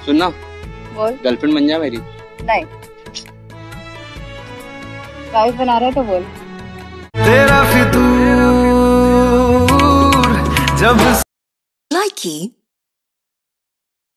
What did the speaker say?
सुनना, बोल। गर्लफ्रेंड बन जा मेरी। नहीं, वाइफ बना रहा है तो बोल। तेरा फितूर जब Likey